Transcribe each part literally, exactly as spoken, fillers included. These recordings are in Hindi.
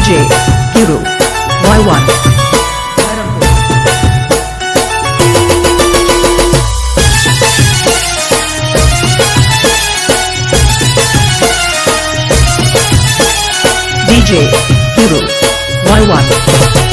J KIRU Y one D J KIRU Y one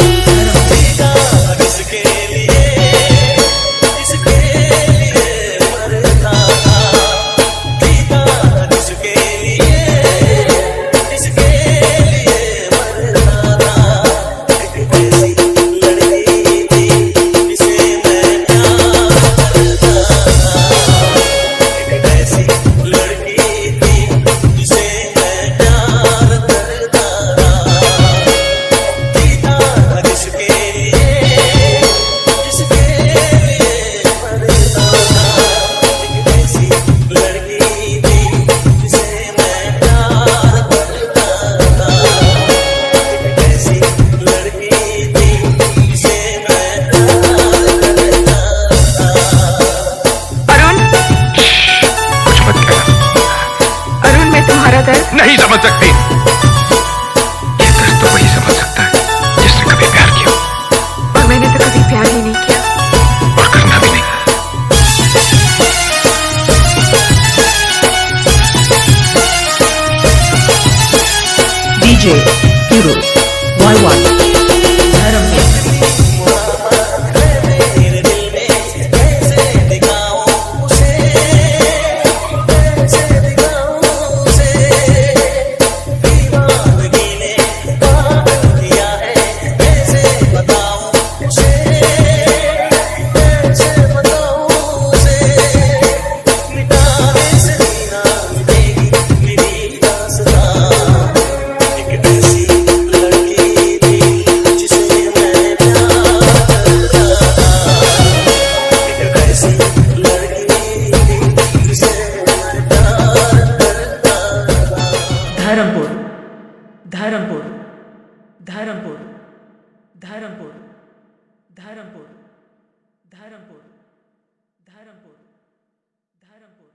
नहीं समझ सकती। ये दर्द तो वही समझ सकता है जिसने कभी प्यार किया, और मैंने तो कभी प्यार ही नहीं किया और करना भी नहीं। D J KIRU Y one Dharampur Dharampur Dharampur Dharampur Dharampur Dharampur Dharampur Dharampur